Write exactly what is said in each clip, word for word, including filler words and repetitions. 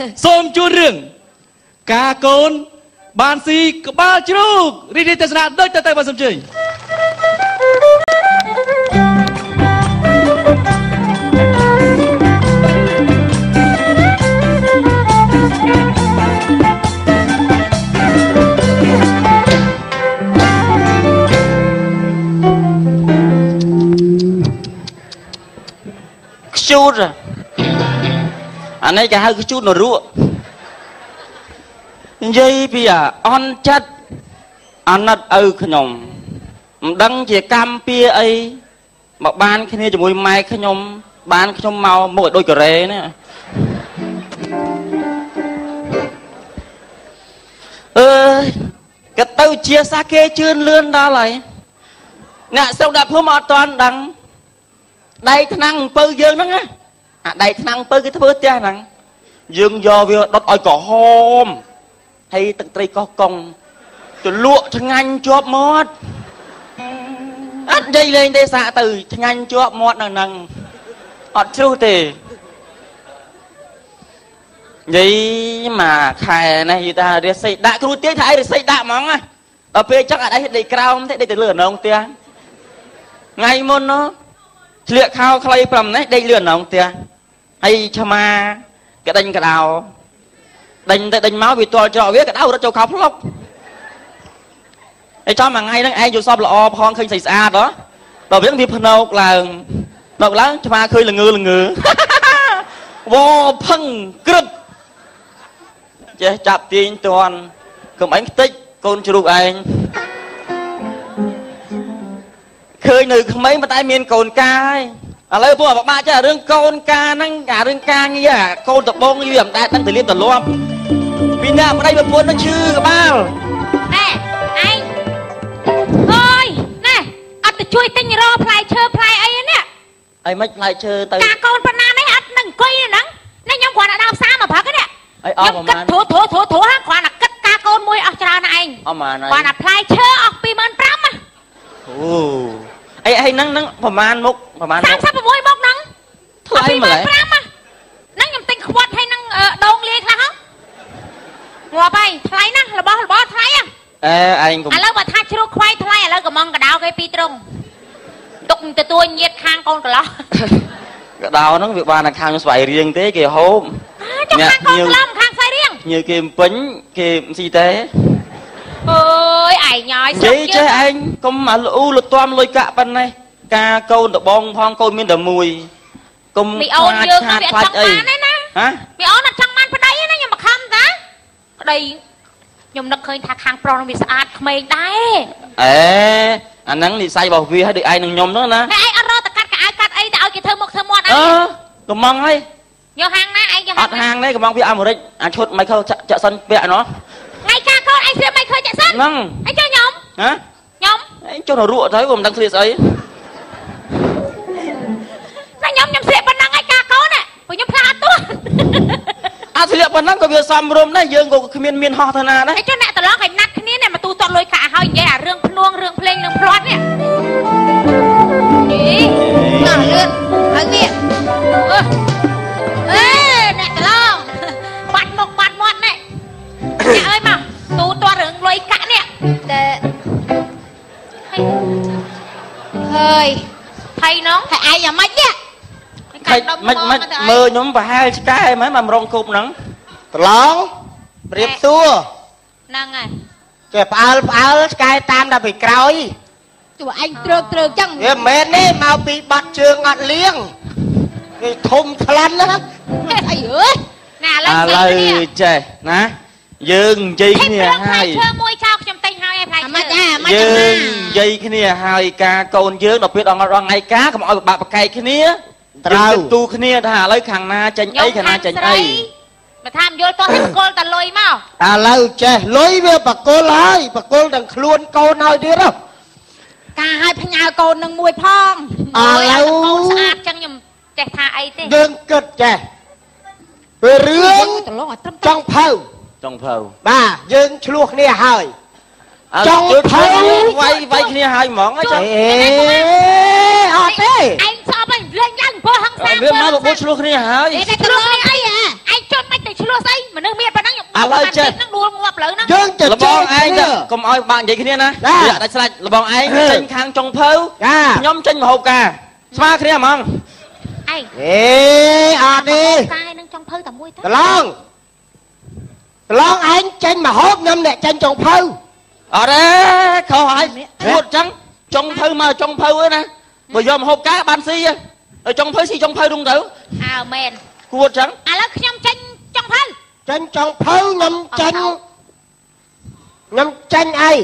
សូមជួនរឿងការកូនបានស៊ីក្បាលជ្រូករីករាយទស្សនាដូចទៅទៅបាទសូមជើញខ្ជូតអានេះគេហៅខ្ជូតនរកនិយាយពីអន់ចិត្តអាណិតឪខ្ញុំមិនដឹងជាកម្មពៀអីមកបានគ្នាជាមួយម៉ែខ្ញុំបានខ្ញុំមកមកដូចកូរ៉េណាអើយក៏ទៅជាសាគេជឿនលឿនដល់ហើយអ្នកស្រុកដាក់ភូមិអត់តាន់ដឹងដៃថ្នាំងអំពៅយើងហ្នឹងណាអាដៃថ្នាំងអំពៅគេធ្វើផ្ទះហ្នឹងយើងយកវាដុតឲ្យក្រហមហើយទឹកត្រីកោះកុងទៅលក់ឆ្ងាញ់ជាប់មាត់អត់និយាយលេងទេសាកទៅឆ្ងាញ់ជាប់មាត់ហ្នឹងហ្នឹងអត់ជ្រុះទេនិយាយមកខែនេះយីថារិស័យដាក់គ្រូទាយថាអីរិស័យដាក់ហ្មងណាដល់ពេលចឹងអត់អីដេកក្រោមទេដេកទៅលើអនងផ្ទះថ្ងៃមុននោះស្លៀកខោខ្លីប្រាំនេះដេកលឿនអនងផ្ទះហើយឆ្មាក្ដិញក្តៅដេញទៅដេញមកវាទាល់ច្រកវាក្តៅរត់ចូលខោផ្លុកហើយចំមួយថ្ងៃហ្នឹងឯងយល់សពល្អផងឃើញស្អីស្អាតហ៎ដល់វាវាភ្នោកឡើងភ្នោកឡើងឆ្មាឃើញល្ងើល្ងើវ៉ផឹងក្រឹបចេះចាប់ទាញតាន់កុំអញខ្ទេចកូនជ្រូកឯងឃើញនៅក្មេងប៉ុន្តែមានកូនកាយឥឡូវពួកបបាក់ចេះរឿងកូនកាហ្នឹងអារឿងការងារកូនដបងវាមិនដែលដឹងទៅលៀបទៅលាប់ពីអ្នកប្តីប្រពន្ធនឹងឈឺក្បាលណែឯងអើយណែអត់ទៅជួយទិញរោផ្លែឈើផ្លែអីនេះអីមិនផ្លែឈើទៅការកូនប៉ុណ្ណានេះអត់នឹងអង្គុយហ្នឹងនេះខ្ញុំគ្រាន់តែដើរផ្សារមកព្រឹកនេះអីអស់ប្រហែលធូធូធូធូហ្នឹងគ្រាន់តែគិតការកូនមួយអស់ច្រើនណាស់ឯងអស់ប្រហែលគ្រាន់តែផ្លែឈើអស់ពីរម៉ឺនប្រាំណាអូអីអីហ្នឹងហ្នឹងប្រហែលមុខប្រហែលសាមសិប៦មុខហ្នឹងថ្លៃម្ល៉េះហ្នឹងខ្ញុំទិញខ្វាត់ឲ្យនឹងដងលាយខ្លះហ៎ងាប់ហើយថ្លៃណាស់របស់របស់ថ្លៃហ៎អេឯងឥឡូវបើថាជ្រូកខ្វៃថ្លៃឥឡូវកំងកដៅគេពីរត្រង់ទុកទទួលញាតខាងកូនកន្លោះកដៅហ្នឹងវាបានតែខាងស្វាយរៀងទេគេហូបចាខាងកូនកន្លោះខាងស្វាយរៀងញើគេពេញគេស៊ីទេអើយឯងញ៉យស្រុកយើងចេះឯងកុំអាលូលទាំលុយកាក់ប៉ុណ្ណេះការកូនដបងផងកូនមានតែមួយកុំមីអូនយើងវាអត់ចង់បានទេណាហ៎មីអូនអត់ចង់បានប្តីទេណាខ្ញុំមកខំតាប្តីខ្ញុំនឹកឃើញថាខាងប្រុសនឹងវាស្អាតក្មេងដែរអេអាហ្នឹងនិស័យរបស់វាឲ្យដូចឯងនឹងខ្ញុំហ្នឹងណាឯងអត់រត់ទៅកាត់កៅអៅកាត់អីទៅឲ្យគេធ្វើមុខធ្វើមាត់អីអឺកំងហើយយកហាងណាឯងយកអត់ហាងទេកំងវាអាមេរិកអាឈុតមិនខើចាក់សិនពាក់ណោះថ្ងៃការកូនឯងស្លៀកមិនខើចាក់សិនហ្នឹងឯងចុះខ្ញុំហ៎ខ្ញុំឯងចុះរក់ទៅមិនដឹងស្លៀកស្អីណាខ្ញុំខ្ញុំស្លៀកប៉ុណ្ណឹងឯងការកូនណាព្រោះខ្ញុំផ្លាស់អត់ទោះអត់ស្លៀកប៉ុណ្ណឹងក៏វាសមរម្យដែរយើងក៏គ្មានមានហោះទៅណាដែរឯងចុះអ្នកតឡងឲ្យណាត់គ្នានេះមកទូទាត់លុយកាក់ឲ្យនិយាយអារឿងភ្នួងរឿងភ្លេងរឿងព្រាត់នេះនេះណាលឿនហើយនេះអេអ្នកតឡងបាត់មុខបាត់មាត់នេះអ្នកអើយមកទូទាត់រឿងលុយកាក់នេះតែហើយថៃនោះថៃឯងយ៉ាងម៉េចនេះមិនមិនមើលខ្ញុំប្រហែលឆ្កែហ្មងមករងគប់ហ្នឹងប្រឡងប្រៀបសួរហ្នឹងហើយចេះផ្អើលផ្អើលឆ្កែតាមដល់ពីក្រោយជួឯងត្រើកត្រើកចឹងវាមិនមែនទេមកពីបាត់ជើងអត់លៀងគេធំខ្លាំងណាស់អីអើយណាឥឡូវឥឡូវចេះណាយើងនិយាយគ្នាហើយឈើមួយចោលខ្ញុំទិញហើយឯផ្លែឈើមិនដែរមិនយើងនិយាយគ្នាហើយការកូនយើងដល់ពេលដល់ថ្ងៃការកុំឲ្យបាក់ប្រកែកគ្នាត្រូវទូគ្នាថាឥឡូវខាងណាចេញអីខាងណាចេញអីបើថាមិនយល់តោះឲ្យបកគលតលុយមកឥឡូវចេះលុយវាបកគលហើយបកគលទាំងខ្លួនកូនហើយទៀតហ៎ការឲ្យផ្ញើកូននឹងមួយផងឥឡូវកូនស្អាតចឹងខ្ញុំចេះថាអីទេយើងគិតចេះពេលរឿងចង់ភៅចង់ភៅបាទយើងឆ្លោះគ្នាហើយចង់ភៅវាយវាយគ្នាហើយហ្មងអីចឹងអេអត់ទេឯងស្អប់ឯងលេងយ៉ាងពោះហឹងសាវាមកបបួលឆ្លោះគ្នាហើយឯងឆ្លោះគ្នាអីហ៎ឯងចុះមិនទៅឆ្លោះស្អីឥឡូវចេះហ្នឹងដួលងាប់លើហ្នឹងយើងទៅលបងឯងទៅកុំឲ្យបាក់និយាយគ្នាណាវាដាច់ស្រេចលបងឯងចេញខាងចុងភៅខ្ញុំចេញមហូបការស្មើគ្នាហ្មងឯងអេអត់ទេកាយនឹងចង់ភៅតែមួយទៅកន្លងកន្លងឯងចេញមកហូបខ្ញុំអ្នកចេញចុងភៅអត់ទេខុសហើយពួតចឹងចុងភៅមកចុងភៅឯណាបើយកមហូបការបានស៊ីហើយចុងភៅស៊ីចុងភៅនោះទៅអើមែនគួតចឹងឥឡូវខ្ញុំចេញចង់ភៅចេញចុងភៅខ្ញុំចេញខ្ញុំចេញអី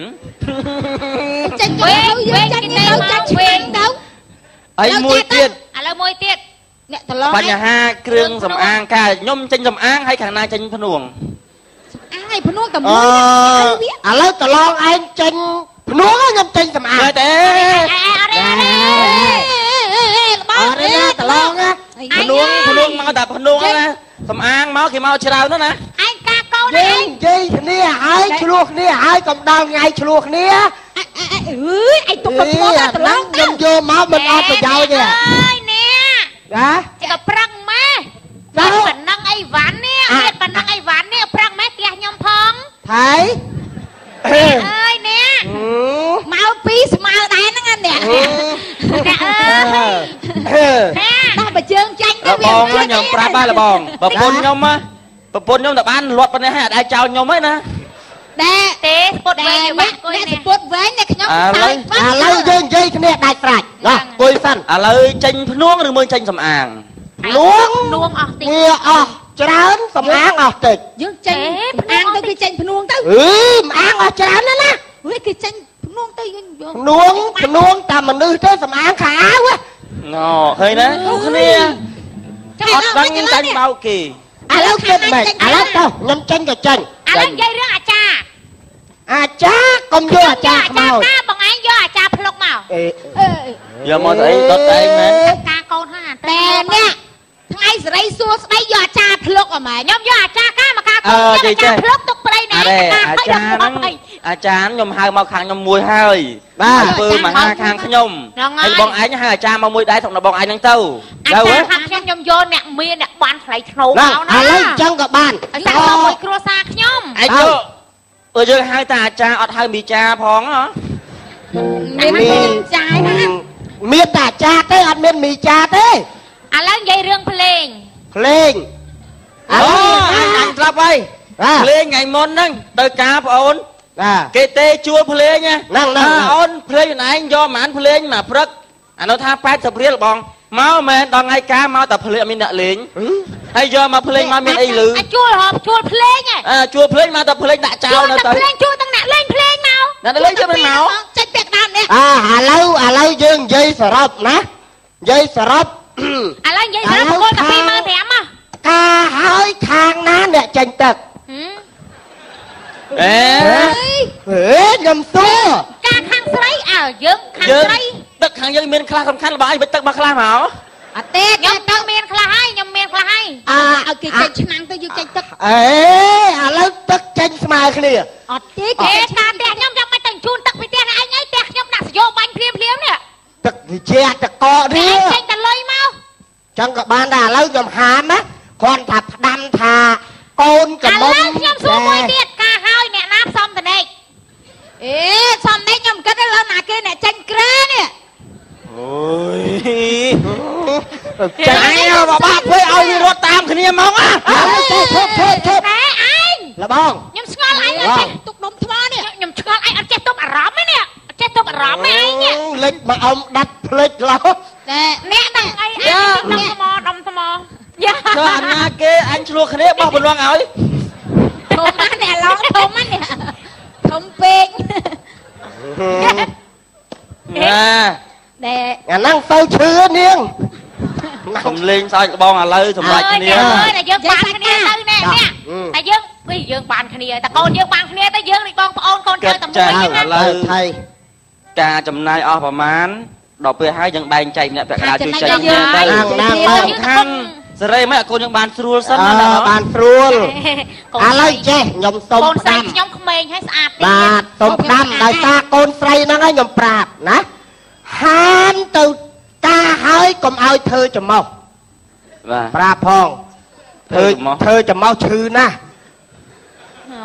ចេញចង់ភៅយើងចេញទៅមកវិញទៅអីមួយទៀតឥឡូវមួយទៀតអ្នកតឡងបញ្ហាគ្រឿងសំអាងការខ្ញុំចេញសំអាងហើយខាងណាចេញភ្នួងអាយភ្នួងតែអមួយឺឥឡូវតឡងឯងចេញភ្នួងខ្ញុំចេញសម្អាតតែអរេអរេបោអរេណាតឡងណាភ្នួងភ្នួងមកតែភ្នួងណាសំអាងមកគេមកច្រើនណាស់ណាឯងកាកូនយើងនិយាយគ្នាហើយឆ្លោះគ្នាហើយកុំដល់ថ្ងៃឆ្លោះគ្នាអើយឯងទុកទៅធ្ងន់តែតឡងខ្ញុំយកមកមិនអត់ប្រយោជន៍ទេអើយនេះណាចេះប្រឹងម៉ែតែប៉ុណ្ណឹងអីវ៉ាន់នេះមានប៉ុណ្ណឹងអីវ៉ាន់នេះប្រឹងម៉ែផ្ទះខ្ញុំផងថៃអើយនេះមកពីស្មៅដែរហ្នឹងអ្នកអ្នកអើយដល់បើជើងចាញ់ទៅលបងខ្ញុំប្រាប់ហើយលបងប្រពន្ធខ្ញុំណាប្រពន្ធខ្ញុំតែបានលាត់ប៉ុណ្ណេះហើយអត់អាចចោលខ្ញុំទេណាតែទេស្ពុតវែងបាក់គួយនេះស្ពុតវែងតែខ្ញុំឥឡូវឥឡូវយើងនិយាយគ្នាដាច់ស្រេចណាគួយសិនឥឡូវចេញភ្នួងឬមើលចេញសំអាងនួងនួងអស់តិចវាអស់ច្រើនសម្អាងអស់តិចយើងចេញអាងទៅគេចេញភ្នួងទៅអឺម្អាងអស់ច្រើនណាស់ណាហួយគេចេញភ្នួងទៅយើងយកភ្នួងភ្នួងតែមនុស្សទៅសម្អាងខោអាវណ៎ឃើញណាគ្រប់គ្នាអត់ដឹងចាញ់បោកគេឥឡូវគិតមិនឥឡូវទៅខ្ញុំចេញក៏ចេញឥឡូវនិយាយរឿងអាចារ្យអាចារ្យកុំយកអាចារ្យខ្មោចណាបងឯងយកអាចារ្យភ្លុកមកអេយកមកស្អីដុតតែឯងមែនការកូនហ្នឹងតែនេះថ្ងៃសេរីសួរស្ដីយកអាចារ្យភ្លុកអឺម៉ែខ្ញុំយកអាចារ្យការមកការកូនអាចារ្យភ្លុកទុកប្តីណែអរេអាចារ្យហ្នឹងអាចារ្យខ្ញុំហៅមកខាងខ្ញុំមួយហើយបាទធ្វើមហាខាងខ្ញុំហើយបងឯងហៅអាចារ្យមកមួយដែរស្រុកបងឯងហ្នឹងទៅអាចារ្យខាងខ្ញុំខ្ញុំយកអ្នកមានអ្នកបានថ្លៃធ្នូមកណាឥឡូវអញ្ចឹងក៏បានឲ្យសាក់មួយគ្រួសារខ្ញុំឯងយកអើយើងហៅតែអាចារ្យអត់ហៅមីចាផងហ៎មានមានចាយណាមានតែអាចារ្យទេអត់មានមីចាទេឥឡូវនិយាយរឿងភ្លេងភ្លេងអូអញអញស្លាប់ហើយភ្លេងថ្ងៃមុនហ្នឹងទៅការប្អូនណាគេទេជួលភ្លេងណាហ្នឹងហ្នឹងអូនភ្លេងខ្លួនឯងយកប៉ុន្មានភ្លេងមកព្រឹកអានោះថាប៉ែតសិបរៀលបងមកមែនដល់ថ្ងៃការមកតែភ្លេងអត់មានអ្នកលេងហើយយកមកភ្លេងមកមានអីលឺអាជួលហបជួលភ្លេងហ៎អើជួលភ្លេងមកតែភ្លេងដាក់ចោលនៅទៅភ្លេងជួលទាំងអ្នកលេងភ្លេងមកអ្នកលេងយកមិនមកចេញពាក់ដើមនេះអាឥឡូវឥឡូវយើងនិយាយសរុបណានិយាយសរុបឥឡូវនិយាយថាប្រគល់តែ ពីរម៉ឺនប្រាំហ៎ការហើយខាងណាអ្នកចេញទឹកអេហេខ្ញុំសួរការខាងស្រីអើយើងខាងយើងស្រីទឹកខាងយើងមានខ្លះសំខាន់របស់ឯងវិទឹកមកខ្លះមកអត់ទេខ្ញុំទៅមានខ្លះហើយខ្ញុំមានខ្លះហើយអាឲ្យគេចេញឆ្នាំងទៅយើងចេញទឹកអេឥឡូវទឹកចេញស្មើគ្នាអត់ទេគេតាផ្ទះខ្ញុំចាំមិនទៅជូនទឹកពីផ្ទះឯងអីផ្ទះខ្ញុំដាក់សយោបាញ់ភ្លាមភ្លាមនេះទឹកវិជាទឹកកកនេះចេញតែលុយមកចឹងក៏បានដែរឥឡូវខ្ញុំហាមណាគ្រាន់ថាផ្ដាំថាកូនកំមុំខ្ញុំសួរមួយទៀតការហើយអ្នកណាផ្សំតនេកអេផ្សំតនេកខ្ញុំគិតដល់ណាគេអ្នកចេញក្រែនេះអូយចាយបបាក់ធ្វើឲ្យវារត់តាមគ្នាមកណាទៅធ្វើធ្វើធ្វើតែឯងលបងខ្ញុំស្គាល់ឯងអត់ចេះទុកដុំថ្មនេះខ្ញុំស្គាល់ឯងអត់ចេះទុកអារម្មណ៍ទេនេះអត់ចេះទុកអារម្មណ៍ឯងនេះលេចមកអ៊ំដាត់ភ្លេចឡោះតែអ្នកហ្នឹងអីឯងដុំថ្មដុំថ្មយ៉ាទៅអាណាគេអញឆ្លោះគ្នាបោះបន្លងឲ្យធំណាស់អ្នកឡងធំណាស់នេះធំពេកណាតែអាហ្នឹងទៅឈឺនាងសំលេងសើចបងឥឡូវសម្រាប់គ្នាអើយតែយើងបានគ្នាទៅណែនេះតែយើងពីយើងបានគ្នាតែកូនយើងបានគ្នាទៅយើងនេះបងប្អូនកូនចៅតែមួយឥណាឡូវថៃការចំណាយអស់ប្រមាណដល់ពេលហើយយើងបែងចែកម្នាក់ពាក់កណ្ដាលជួយចែកគ្នាទៅ សំខាន់សេរីមិនឲ្យកូនយើងបានស្រួលសិនណាបានស្រួលឥឡូវចេះខ្ញុំសុំកូនស្រីដាំខ្ញុំក្មេងហើយស្អាតបាទសុំដាំដោយសារកូនស្រីហ្នឹងហើយខ្ញុំប្រាប់ណាហាមទៅការហើយកុំឲ្យធ្វើចំោះបាទប្រាប់ផងធ្វើចំោះធ្វើចំោះឈឺណាស់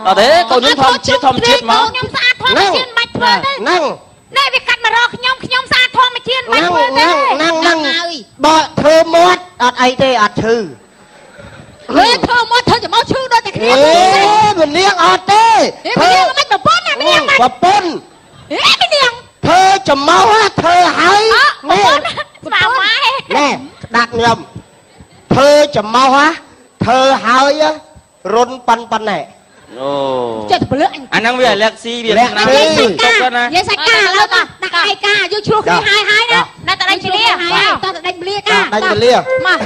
អត់ទេកូនខ្ញុំធម្មជាតិធម្មជាតិមកខ្ញុំស្អាតធម្មជាតិមិនធ្វើទេហ្នឹងណែវាកាត់មករកខ្ញុំខ្ញុំស្អាតធម្មជាតិមិនធ្វើទេហ្នឹងហ្នឹងបើធ្វើមាត់អត់អីទេអត់ឈឺលើធ្វើមាត់ធ្វើច្មោះឈឺដូចតែគ្នាអេមិននាងអត់ទេធ្វើមិនប្រពន្ធណាមិននាងប្រពន្ធអេមិននាងធ្វើច្មោះធ្វើហើយនេះស្មាម៉ែណែដាក់ខ្ញុំធ្វើច្មោះធ្វើហើយរុនប៉ាន់ប៉ាន់ណែអូចិត្តពលឹកអាហ្នឹងវាលាក់ស៊ីវាណាស់ទុកណានិយាយសាច់កាឥឡូវតដាក់ឯកាយកជ្រោះគ្នាហើយហើយណាណាតដេញពលាតតដេញពលាកាដេញពលាមក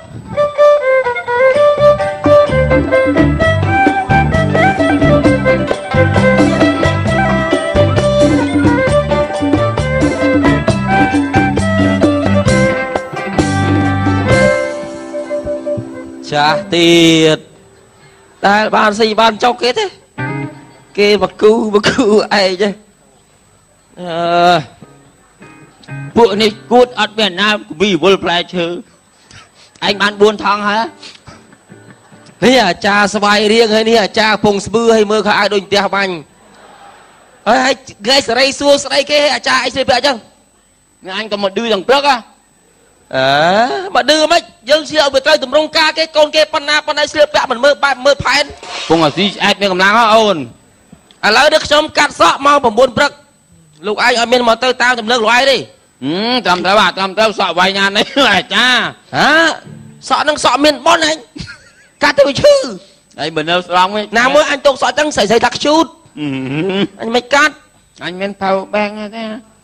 ចាស់ទៀតតែបានស៊ីបានចុកគេទេគេបកូបកូឯងទេអឺពួកនេះគួតអត់មានណាវិវល់ផ្លែឈើឯងបានបួនថងហើយនេះអាចារ្យស្វាយរៀងហើយនេះអាចារ្យពងស្បឺហើយមើលខោអាវដូចផ្ទះបាញ់ហើយគេសេរីសួរស្ដីគេអាចារ្យអីស្រីពាក់អញ្ចឹងអញក៏មកឌឺទាំងព្រឹកហ៎អើមកឌឺមិនយើងស្លៀកឲ្យវាត្រូវតម្រង់ការគេកូនគេប៉ុណ្ណាប៉ុណ្ណេះស្លៀកពាក់មិនមើលបែបមើលផែនពងអាស៊ីឆ្អែតមានកម្លាំងហ៎អូនឥឡូវនេះខ្ញុំកាត់សក់មក៩ព្រឹកលោកឯងឲ្យមានមកទៅតាមចំលើកលោកឯងទេហឹមតាមត្រូវបាទតាមត្រូវសក់វាយណានេះអាចារ្យហ៎សក់នឹងសក់មានប៉ុនឯងកាត់ទៅវាឈឺហើយបើនៅស្រងវិញណាមួយអញទុកសក់ចឹងស្រីស្រីថាខ្ជូតអញមិនកាត់អញមាន power bank ទេ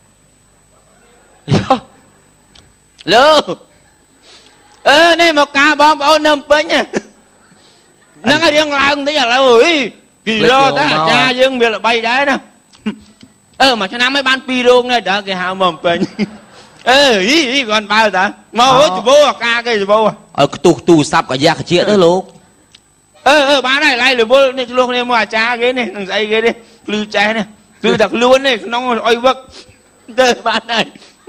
យោលើអឺនេះមកការបងប្អូននៅពេញហ្នឹងរៀងឡើងតិចឥឡូវអីគីឡូតែអាចារ្យយើងវាល្បីដែរណាអឺមួយឆ្នាំmớiបានពីររោងដែរដើរគេហៅមកពេញអឺអីអីគាត់បើតាមកហូចច្បោអាការគេច្បោឲ្យខ្ទុះទូរស័ព្ទកាយ៉ាកជាទៅលោកអឺអឺបានហើយឡៃរវល់នេះឆ្លោះគ្នាមកអាចារ្យគេនេះនឹងស្អីគេនេះភ្លឺចេះនេះគឺតែខ្លួននេះក្នុងអុយវឹកទៅបានហើយ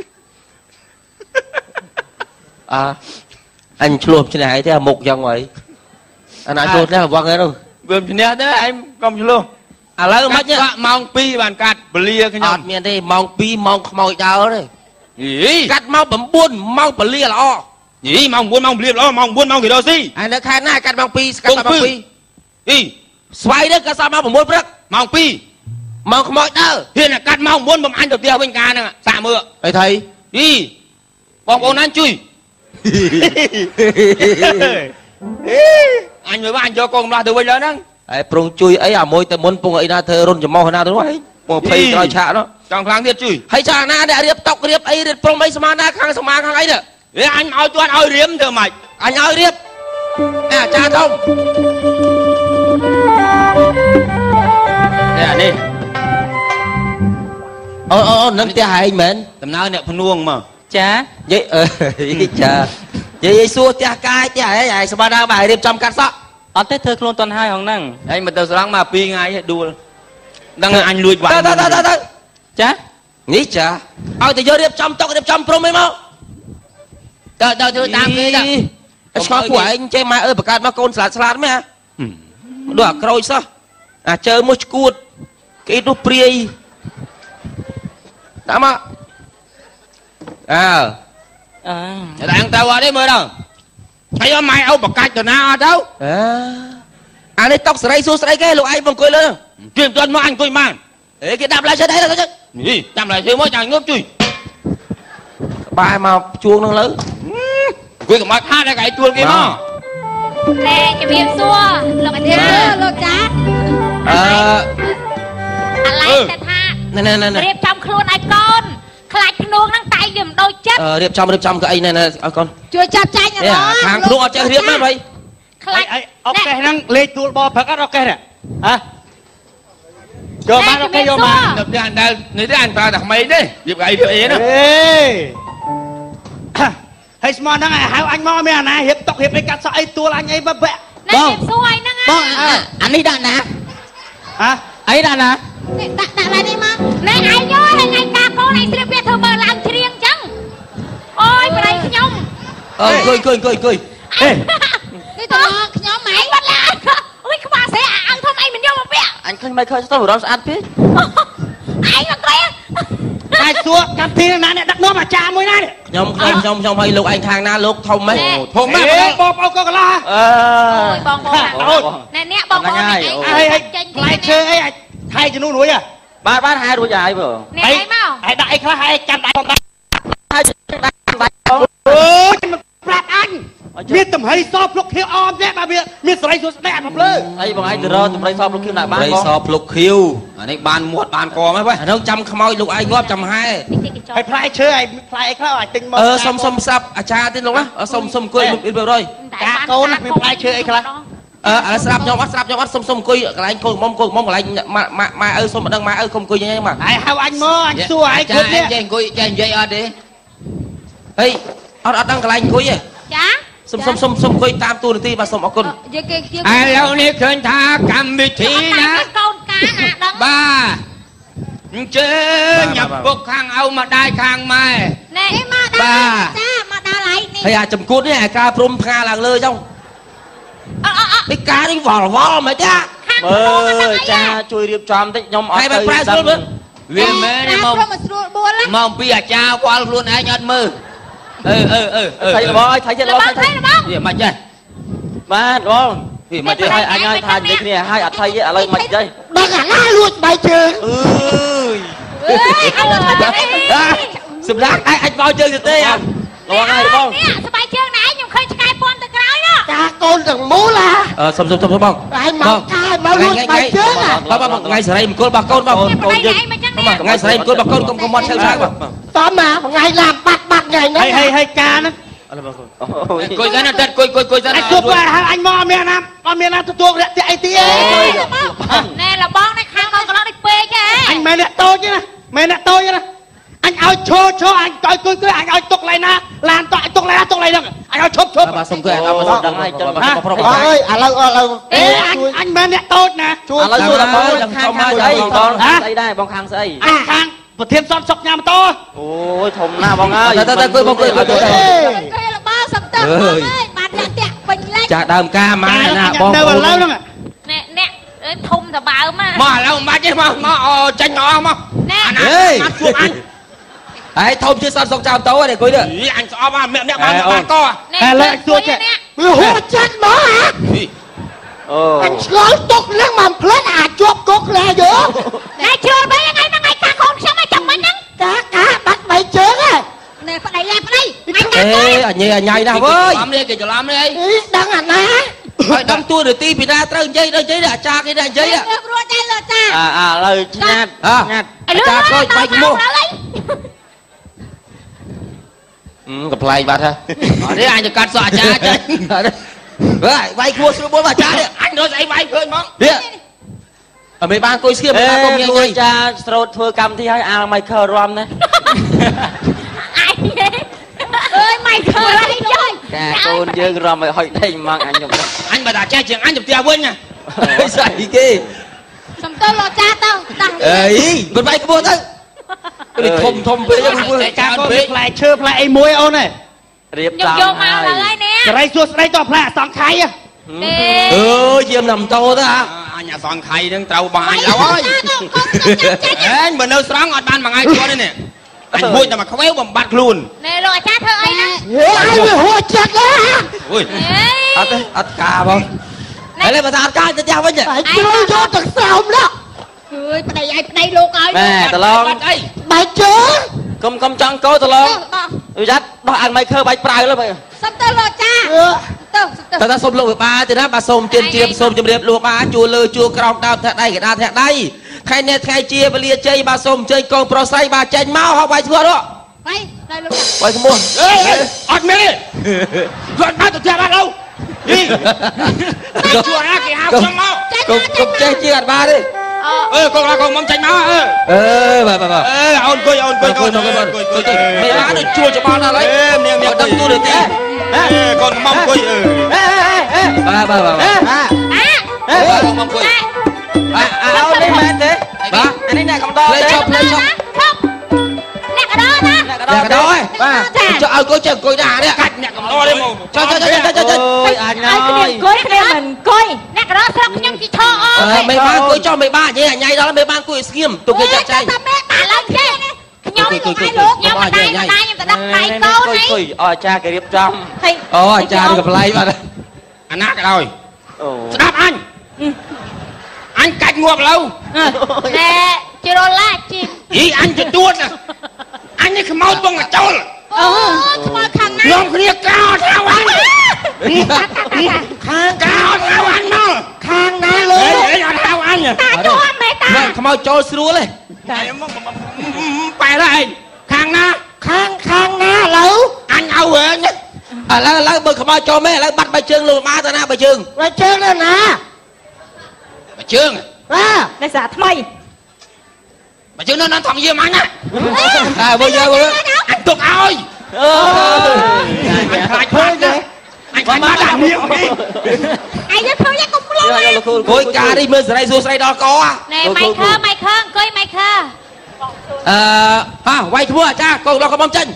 អើអញឆ្លោះឆ្នេះហើយទេអាមុខយ៉ាងហើយអាណាឆ្លោះនេះវងហ្នឹងវាឆ្នេះទេឯងកុំឆ្លោះឥឡូវមិនខ្វាក់ម៉ោងពីរបានកាត់ពលាខ្ញុំអត់មានទេម៉ោងពីរម៉ោងខ្មោចដើរទេយីកាត់ម៉ោង៩ម៉ោងពលាល្អយីម៉ោង៩ម៉ោងពលាល្អម៉ោង៩ម៉ោងគីឡូស៊ីឯនៅខេត្តណាកាត់ម៉ោងពីរស្កាត់ម៉ោងពីរយីស្វាយនេះកាត់សម៉ោង៦ព្រឹកម៉ោងពីរម៉ោងខ្មោចដើរហ៊ានកាត់ម៉ោង៩បំអញទៅផ្ទះវិញការហ្នឹងសាកមើលអីថៃយីបងប្អូនណាជួយអញមើលអញយកកូនកំឡោះទៅវិញលើហ្នឹងហើយប្រងជួយអីអាមួយទៅមុនពងអីណាធ្វើរុនចំោះណាទៅហ្នឹងមកភ័យក្រោយឆាកនោះចង់ខ្លាំងទៀតជួយហើយឆាកណាអ្នករៀបតុករៀបអីរៀបព្រមអីស្មានណាខាងស្មានខាងអីទៅវាអញឲ្យទាន់ឲ្យរៀមធ្វើម៉េចអញឲ្យរៀបអាចារ្យធំនេះនេះអូអូនឹងផ្ទះឯងមែនដំណើរអ្នកភ្នួងមកចានិយាយអឺចានិយាយសួរផ្ទះកាយផ្ទះឯងឯងស្មានណាបាយរៀបចំកាត់សក់អត់ទេធ្វើខ្លួនតន់ហើយហងហ្នឹងឯងមកទៅស្រង់មកពីរថ្ងៃហើយដួលដឹងអញលួចវាយទៅទៅទៅទៅចានេះចាឲ្យទៅយករៀបចំតុករៀបចំព្រំអីមកទៅទៅធ្វើតាមគេទៅឆ្ងល់ពួកឯងចេះម៉ែអើយបង្កើតមកកូនស្លាតស្លាតមែនហ៎ដូចអាក្រូចសោះអាចើមួយឈួតគេនោះព្រាយដាក់មកអើអើតែអង្គទៅអត់ទេមើលដល់ហើយអត់ម៉ែឲ្យបកាច់ទៅណាអត់ទៅអើអានេះតុកសេរីសួរស្ដីគេលោកឯងមកអង្គុយលើជួយមិនទាន់មកអញអង្គុយបានអេគេដាក់ផ្លែឈើដែរទៅនេះដាក់ផ្លែឈើមកចាញ់ងើបជួយបែរមកជួងនឹងលើអង្គុយកំបាច់ហាត់តែគេជួលគេមកណែជំរាបសួរលោកអាចារ្យលោកចាអឺអាឡៃតែថាណែណែណែរៀបចំខ្លួនឲ្យកូនខ្លាចភ្នួងហ្នឹងតែវាមិនដូចចិត្តអឺរៀបចំរៀបចំកៅអីណែណែឲ្យកូនជួយចាប់ចាញ់អត់ខាងភ្នួងអត់ចេះរៀបណាભાઈ ខ្លាចអីអុកកេះហ្នឹងលេខទួលបព្រឹកអត់អុកកេះហ៎ចូលបានអុកកេះយកបាននៅផ្ទះអណ្ដែលនេះទេអញប្រើតែក្មេងទេរៀបកៅអីរៀបអីណាហើយស្មោះហ្នឹងឲ្យហៅអញមកមានអាណារៀបតុករៀបអីកាត់សក់អីទួលអញអីបើបាក់បងសួរអីហ្នឹងបងអានេះដាក់ណាហ៎អីដាក់ណាដាក់ដាក់ឡើយនេះមកណែឯងយកថ្ងៃការកូនឯងស្រៀបវាធ្វើមើលឡើងជ្រៀងអញ្ចឹងអូយប្រៃខ្ញុំអើអង្គុយអង្គុយអង្គុយអង្គុយអេនេះតើខ្ញុំម៉ែបាត់ឡាអូយខ្វះស្អីអាអង្គធំអីមិនយកមកពាក់ឃើញមិនឃើញស្ទើររំស្អាតពេកឯងមកក្រែតែសួរកម្មវិធីណាអ្នកដឹកនាំអាចារ្យមួយណាខ្ញុំខ្ញុំខ្ញុំខ្ញុំឲ្យលោកឯងខាងណាលោកធំហ៎ធំហ៎បងប្អូនក៏កន្លះអឺអូយបងប្អូនណែអ្នកបងប្អូនឯងអីចេញផ្លែឈើអីអាចថៃជំនួសរួចហ៎បាទបាទហែរួចហើយបងអ្នកឯងមកហើយដាក់អីខ្លះហើយចាំដាក់ផងហើយដាក់បាច់បងអូយមិនប្រាប់អញមានតំហៃសភ្លុកខៀវអមទេបាទវាមានសរីសួស្ដីអត់ភ្លើអីបងឯងទៅរកតំហៃសភ្លុកខៀវណាបានបងសរីសភ្លុកខៀវអានេះបានមាត់បានកហ្មងហ្នឹងអានោះចាំខ្មោចលោកឯងងាប់ចាំហែហើយផ្លែឈើឲ្យផ្លែអីខ្លះអាចទិញមកអឺសុំសុំស្រាប់អាចារ្យទៀតលោកណាសុំសុំអង្គុយមួយរយកាកូនមានផ្លែឈើអីខ្លះអឺឥឡូវស្រាប់ខ្ញុំអត់ស្រាប់ខ្ញុំអត់សុំសុំអង្គុយកន្លែងកូនមុំកូនមុំកន្លែងម៉ាក់ម៉ាក់ឪសុំមិនដឹងម៉ាក់ឪកុំអង្គុយយ៉ាងហ្នឹងហើយហៅអញមកអញសួរឲ្យគាត់នេះចេះអង្គុយចេះនិយាយអត់ទេហេអត់អត់ដឹងកន្លែងអង្គុយទេចាសុំសុំសុំសុំអង្គុយតាមទូនាទីបាទសូមអរគុណនិយាយគេជាឥឡូវនេះឃើញថាកម្មវិធីណាកូនកាណាដឹងបាទអញ្ជើញញ៉ាំពុកខាងឪមកដៃខាងម៉ែណែមកដល់ចាមកដល់ហើយនេះហើយអាចង្គួតនេះឯការព្រំផ្ងាឡើងលើចុងអអអពីការនេះវល់វល់មិនទេមើលចាជួយរៀបចំតិចខ្ញុំអត់ទៅប្រែស្រួលមើលវាមែនមកមកពីអាចារ្យវល់ខ្លួនឯងអត់មើលអឺអឺអឺអឺថៃបងថៃទៀតបងថៃវាមិនចេះបាទបងវាមិនទេឲ្យអញឲ្យថានិយាយគ្នាឲ្យអត់ថៃទេឥឡូវមិនទេដឹងអាណាលួចបែកជើងអើយអើយអញសម្រាប់ឯងអាចបោជើងទៅទេអញបងហើយបងនេះស្បែកជើងណែខ្ញុំឃើញឆ្កែពន់ទៅក្រោយចាកូនទាំងមូលហ่าអឺសុំសុំសុំបងឯងមកកាយមកលួចបែកជើងបងបងថ្ងៃសេរីមង្គលរបស់កូនបងកូនយើងថ្ងៃសេរីមង្គលរបស់កូនកុំកុំមកឆៅឆៅបងតំមកថ្ងៃឡាមបាត់បាត់ថ្ងៃហ្នឹងហើយហើយការហ្នឹងអង្គុយកាន់តែអង្គុយអង្គុយអង្គុយទៅអញជួយហៅអញមកអត់មានណាអត់មានណាទទួលរយៈអីទៀតណែលបងនេះខាងកូនកន្លងនេះពេកហ៎អញមិនអ្នកតូចទេណាមិនអ្នកតូចទេណាអញឲ្យឈរឈរអញឲ្យគួយគួយអញឲ្យទុកឡៃណាឡានតអញទុកឡៃណាទុកឡៃហ្នឹងអញឲ្យឈប់ឈប់បាទសុំគួយអញអត់មកដឹងហើយចឹងបាទប្រុសអើយឥឡូវឥឡូវអេអញអញមិនអ្នកតូចណាជួយឥឡូវជួយដល់បងខាងស្អីបងស្អីដែរបងខាងស្អីអញខាងប្រធានសតសុកញ៉ាំម៉ូតូអូយធំណាស់បងអើយទៅទៅគួយបងគួយទៅទៅគេរបស់សំតើបងអើយបានអ្នកតាក់ពេញលេខចាដើមការម៉ែណាបងទៅឥឡូវហ្នឹងអ្នកអ្នកធំតបើមកមកឥឡូវមិនបាច់ទេមកមកចាញ់មកអស់មកណែអញជួបអញហើយធំជាសតសុកចាំតោទេគួយនេះអញស្អប់អាអ្នកបានបានកឥឡូវអញទួចេះវាហួចចិត្តមកហ៎អូអញឆ្លងទុកនឹងមិនផ្លេចអាចជាប់គុកលែយកណែជឿបីថ្ងៃហ្នឹងថ្ងៃកាកូនខ្ញុំឲ្យចាំមិនហ្នឹងកាកាបាត់បីជើងហ៎ណែប្តីឡែប្តីថ្ងៃកាកូនអេអញអញណាស់វើយច្រឡំនេះគេច្រឡំនេះអីដឹងអាណាហើយដឹងទួនាទីពីណាត្រូវនិយាយដល់និយាយអាចារ្យគេនិយាយរួចដែរលោកចាអើឥឡូវញាតញាតអាចារ្យកូចបែកមុខអឺកំ pl ែងបាត់ហ៎អត់ទេអញទៅកាត់សក់អាចារ្យចេញហើយវាយគួរស្រួលបួលអាចារ្យអញរត់ស្អីវាយឃើញហ្មងនេះអត់មានបានអង្គុយស្គៀមបានកុំញ៉ៃញ៉ៃចាស្រោតធ្វើកម្មវិធីឲ្យអាម៉ៃខលរំណាអញអើយម៉ៃខលអីជួយចាកូនយើងរំឲ្យហុយដេញហ្មងអញខ្ញុំអញបើថាចេះជាងអញទៅផ្ទះវិញណាស្អីគេសំទោលោកចាទៅតាំងអីមិនបាយក្បួនទៅនេះធំធំពេកយើងមើលការកូនផ្លែឈើផ្លែអីមួយអូនឯងរៀបចំយកមកហើយនេះសរីសួស្ដីតផ្លែអសង្ខៃទេអើយយាមណាំតោទៅអញអសង្ខៃនឹងត្រូវបងអញឡើយអញបើនៅស្រង់អត់បានមួយថ្ងៃជាន់ទេនេះអញហួចតែមកខ្វេវបំបត្តិខ្លួនណែលោកអាចារ្យធ្វើអីណាហេអញវាហួចចិត្តហ៎អូយអត់ទេអត់ការបងឥឡូវបើថាអត់ការទៅផ្ទះវិញអញជួយយកទឹកស្រោមណាអើយប្តីឯងប្តីលោកឲ្យម៉ែតឡងអីបែកជើងកុំកុំចង់កោតឡងយ៉ាត់ដោះអានម៉ៃខើបាច់ប្រាវលើបើសុំទៅលោកចាទៅទៅទៅសុំលោកវិបាលទេណាបាទសូមជឿនជៀមសូមជម្រាបលោកបាទជួលលើជួលក្រោមដើមធាក់ដៃកដាធាក់ដៃខែនេះថ្ងៃជាវេលាជ័យបាទសូមអញ្ជើញកូនប្រុសស្រីបាទចេញមកហៅបាយស្គាល់ទៅបាយទៅលោកបាយឈ្មោះអេអត់មានទេគាត់មកទៅផ្ទះបាទលោកយីជួលណាគេហៅខ្ញុំមកកុំកុំចេះជាអត់បានទេអើកូនកូនមកចេញមកអើអឺបាទបាទអើអូនគួយអូនគួយកូនគួយគួយគួយមិនបានដូចជួលច្បងដល់ហើយនាងនាងដឹងទូនាទីកូនមកគួយអឺបាទបាទបាទអាអេមកគួយអើអើនេះមែនទេបាទអានេះអ្នកកំដរទេឈប់ឈប់ឈប់អ្នកកដោណាអ្នកកដោអ្នកកដោហ៎បាទចុះឲ្យគួយចេះអង្គុយដែរនេះកាច់អ្នកកំដរទេមកចុះចុះចុះចុះចុះអូយអញហើយគ្នាអង្គុយគ្នាមិនអង្គុយអ្នកកដោស្លោកខ្ញុំជីឈរអើមេបានគួយចោះមេបាននិយាយញ៉ៃដល់មេបានគួយស្ងៀមទុកគេចាត់ចែងតែមេបានឡើងចេះខ្ញុំខ្ញុំលោកខ្ញុំមិនដែរមិនដែរខ្ញុំទៅដាក់ដៃកូននេះគួយអអាចារ្យគេរៀបចំអូអាចារ្យកំ ប្លែងបាទអាណាក៏ដោយអូស្ដាប់អញអញកាច់ងាប់ឡូវតែជីរឡាជីមយីអញទៅទួតអញនេះខ្មោចបងកចូលអូខ្មោចខាងណានាំគ្នាកោតហៅអញខាងកោតហៅអញមកខាងណាលើហេអីអត់ហៅអញតាជួមេតាខ្មោចចូលស្រួលទេតែមកបែរឯងខាងណាខាងខាងណាឡូវអញឲ្យវិញឥឡូវឥឡូវបើខ្មោចចូលមេឥឡូវបាត់បីជើងលោកមកទៅណាបីជើងបើជើងណាបើជើងបាទតែសាថ្មីបើជើងនៅធម្មយាមអញណាអើបើយកមើលអញទុកឲ្យអូអញខ្លាចភ្លេចទេអញខ្លាចបាត់ដាក់មៀងនេះឯងទៅធ្វើយ៉ាងកុំភ្លេចយកលោកគ្រូគួយការនេះមើលសេរីសួស្រីដល់កណែម៉ៃខើម៉ៃខើអង្គុយម៉ៃខើអឺហ่าវាយឈ្មោះអាចារ្យកូនដល់កំចេញ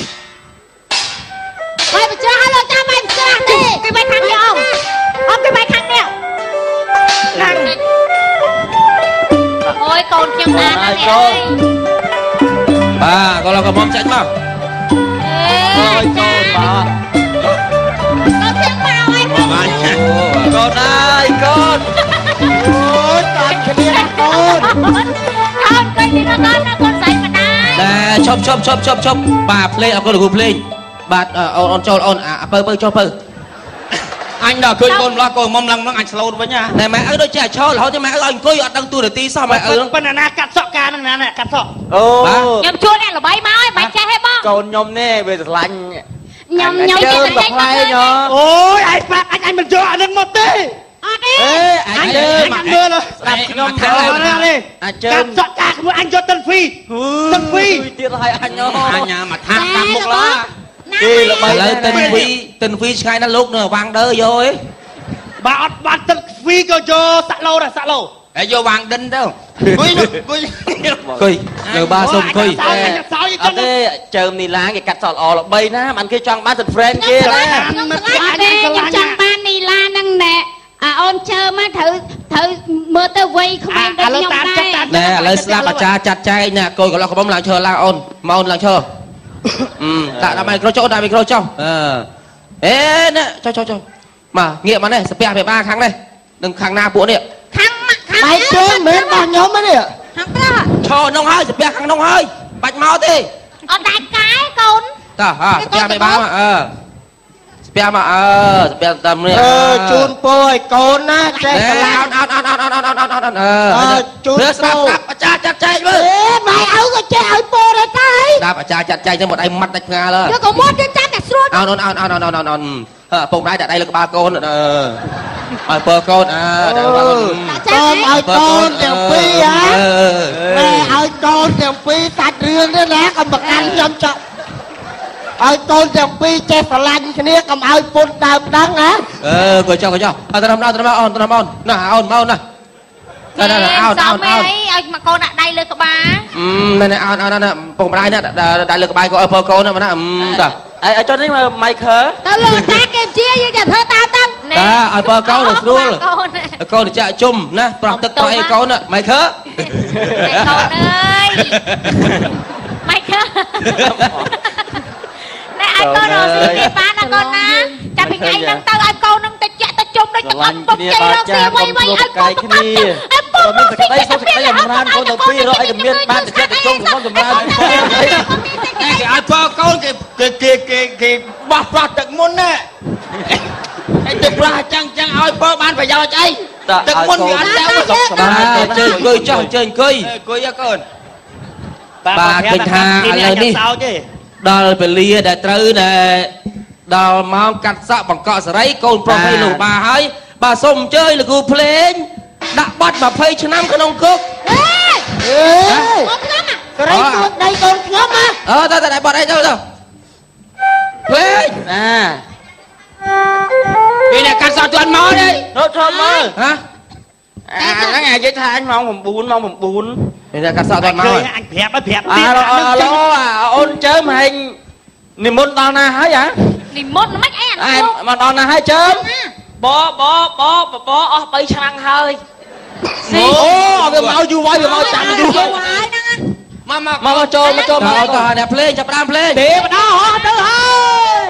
ហើយបញ្ជាឲ្យលោកតាមម៉ៃបញ្ជាទេគេបែកខាងនេះអងអងគេបែកខាងនេះខាងអូយកូនខ្ញុំណាស់ណានេះអើយបាទកូនដល់កំចេញមកអើយកូនបាទបានកូនហើយកូនអូយតាគ្នាកូនកូនកូននេះកូនណាកូនស្រីម្ដាយតែឈប់ឈប់ឈប់ឈប់ឈប់បាទភ្លេងអរគុណលោកគ្រូភ្លេងបាទអូនអូនចូលអូនអាពើពើចូលពើអញដល់ឃើញកូនម្លោះកូនមុំឡើងនឹងអញស្លូតវិញណាតែម៉ែឪដូចជាឈររហូតតែម៉ែឪឲ្យអង្គុយអត់ដឹងទូរទីសោះម៉ែឪប៉ុន្តែណាកាត់សក់ការហ្នឹងណាកាត់សក់អូខ្ញុំជួលអ្នកល្បីមកឲ្យបាច់ចេះហេបងកូនខ្ញុំនេះវាស្រឡាញ់ខ្ញុំខ្ញុំចេះតែចេះមកអូយឯងប្រាប់អញអញមិនយកអានឹងមកទេអត់ទេអេអាចជើងអញមើលស្ដាប់ខ្ញុំកាទៅត់ណានេះអាចជើកាងត់សក់ការក្មួយអញយកទឹកហ្វីទឹកហ្វីទៀតហើយអញអូអញមកថាតាមមុខឡើយគេល្បីឥឡូវតិនវីតិនវីឆ្ងាយណាស់លោកនៅវាំងដើយកឯងបើអត់បានទឹកហ្វីក៏យកសាក់ឡូដែរសាក់ឡូហើយយកវាងដិនទៅគួយគួយគុយនៅបាសុំគុយសោយអញសោយអអត់ទេជើមនីឡាគេកាត់សក់ល្អល្បីណាមិនគេចង់បានសិត friend គេណាខ្ញុំឆ្លាតទេខ្ញុំចង់បាននីឡាហ្នឹងណែអាអូនជើមកត្រូវត្រូវមើលទៅវ័យក្មេងដូចខ្ញុំដែរណែឥឡូវស្ដាប់អាចារ្យចាត់ចែងណាកូនកន្លោះកំឡើងឈើឡើងអូនមកអូនឡើងឈើអឺដាក់ដាក់មីក្រូចុះដាក់មីក្រូចុះអឺអេណែចុះចុះចុះមកងាកមកនេះស្ពះពីបាខាងនេះនឹងខាងណាពួកនេះខាងខាងបែកជើងមិនរបស់ខ្ញុំទេខាងក្រៅឈរក្នុងហើយស្ពះខាងក្នុងហើយបាច់មកទេអត់ដាច់កាយកូនតោះហ่าស្ពះពីបាមកអឺស្ពះមកអឺស្ពះតាមនេះអឺជូនពរឲ្យកូនណាចេះអស្រឡាញ់ត់អត់អត់អត់អត់អត់អត់អត់អត់អឺអើជូនព្រឹកស្ដាប់ស្ដាប់អាចារ្យចាត់ចែងមើលអេម៉ែឪក៏ចេះឲ្យពរដែរតើស្ដាប់អាចារ្យចាត់ចែងទៅមកដៃម៉ាត់ដាច់ផ្ងាលើយកក៏មកទៅចាំតែស្រួលអោនអោនអោនអោនអោនអោនអោនអើពុកដៃដាក់ដៃលើក្បាលកូនអឺឲ្យពើកូនអើដល់កូនកូនឲ្យកូនទាំងពីរហ៎ម៉ែឲ្យកូនទាំងពីរសាច់រឿងនេះណាកុំប្រកាន់ខ្ញុំចោលឲ្យកូនទាំងពីរចេះស្រឡាញ់គ្នាកុំឲ្យពុនដើមដឹងណាអឺកុយចុះកុយចុះអត់ត្រឹមដល់ត្រឹមអូនត្រឹមអូនណាអូនមកអូនណាណាណាអូនអូនអូនឲ្យមកកូនដាក់ដៃលើក្បាលអឺណែអូនអូនណាពុកម្ដាយណាដៃលើក្បាយកូនឲ្យពើកូនណាណាអឺតាអីចុះនេះម៉ៃខើទៅលោកតាគេជាយើងจะធ្វើតាមទៅតាឲ្យពើកូនស្រួលកូនចាក់ជុំណាប្រោះទឹកប្រោះអីកូនណាម៉ៃខើកូនអើយម៉ៃខើណែឲ្យកូនរកស៊ីគេបានណាកូនណាចាំពីថ្ងៃហ្នឹងទៅឲ្យកូនហ្នឹងទៅចាក់ទៅជុំដូចទឹកអត់ពុកជ័យរកស៊ីវៃវៃឲ្យកូនទៅបាត់ទៅឲ្យពុកមានសេចក្តីសុខសេចក្តីអំណាចកូនទៅពីររកឲ្យមានបានទៅចាក់ទៅជុំក្នុងសម្រាប់គេឲ្យពើកូនគេគេគេគេបោះប្រោះទឹកមុនណាហើយទឹកប្រោះអញ្ចឹងអញ្ចឹងឲ្យពើបានប្រយោជន៍អីទឹកមុនវាអត់ទៅសុខសប្បាយជើងអង្គុយចុះជើងអង្គុយអង្គុយកូនបាទឃើញថាឥឡូវនេះដល់ពេលលាដែលត្រូវដែលដល់ម៉ោងកាត់សក់បង្កក់សេរីកូនប្រុសឲ្យលោកបាហើយបាទសូមអញ្ជើញលោកគ្រូភ្លេងដាក់បាត់ยี่สิบឆ្នាំក្នុងគុកអេមកខ្ញុំស្រីទួតដៃកូនខ្ញុំណាអើតើតើបាត់អីទៅទៅភ្លេងណាពេលនេះកាត់សក់ទាន់មកទេរត់ចូលមើលហ៎អាហ្នឹងអានិយាយថាអញម៉ោង9ម៉ោង9ពេលកាត់សក់ទាន់មកអញប្រាប់ឲ្យប្រាប់អើឡូអូនជើមហែងនិមន្តដល់ណាហើយហ៎និមន្តមិនអីអាអែមកដល់ណាហើយជើមអបបបបអស់បីឆ្នាំហើយអូវាមកយូរហើយវាមកចាំយូរហើយហ្នឹងមកមកមកចូលមកចូលមកទៅអ្នកភ្លេងចាប់ដើមភ្លេងទេម្ដងអស់ទៅហើយ